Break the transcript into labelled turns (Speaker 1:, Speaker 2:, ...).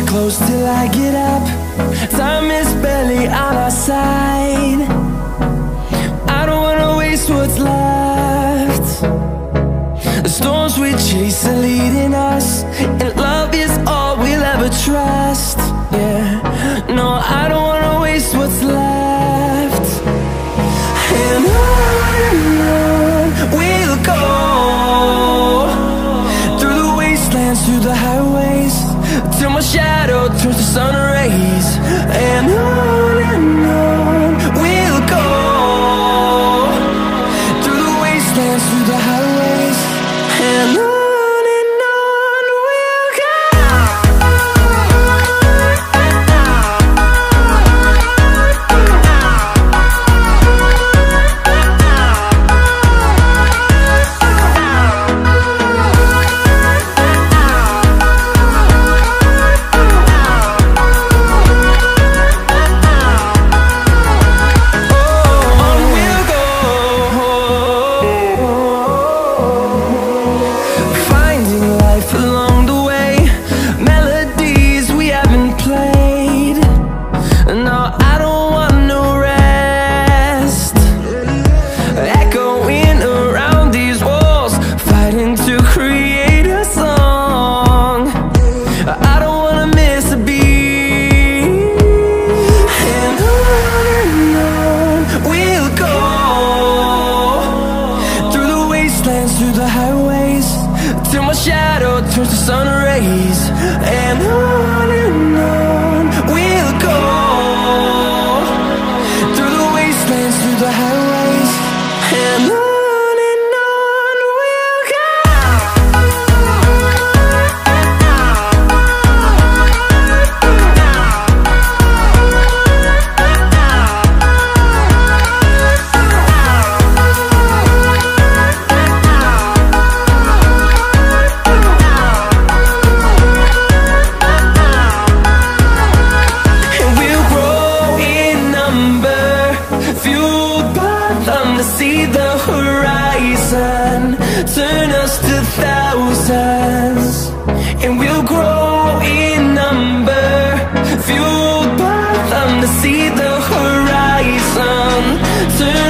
Speaker 1: close till I get up. Time is barely on our side. I don't wanna waste what's left. The storms we chase are leading us, and love is all we'll ever trust. Yeah, no, I don't wanna waste what's left. And on we'll go, through the wastelands, through the highways, till my shadow turns to sun rays. And on we'll go, through the wastelands, through the highways, and on we'll go. Through the highways, till my shadow turns to sun rays. And on we'll go, through the wastelands, through the highways, and on we'll go. See the horizon turn us to thousands, and we'll grow in number, fueled by them to see the horizon turn